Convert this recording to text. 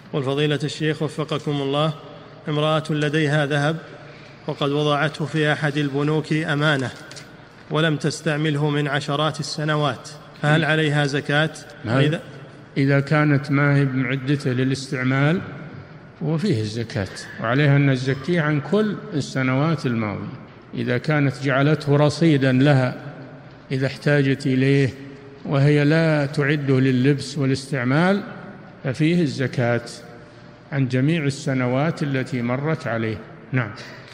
والفضيلة الشيخ وفقكم الله، امرأة لديها ذهب وقد وضعته في أحد البنوك أمانة ولم تستعمله من عشرات السنوات، فهل عليها زكاة؟ إذا كانت ما هي بمعدته للاستعمال وفيه الزكاة، وعليها أن تزكيه عن كل السنوات الماضية. إذا كانت جعلته رصيدا لها إذا احتاجت إليه وهي لا تعده لللبس والاستعمال ففيه الزكاة عن جميع السنوات التي مرت عليه. نعم.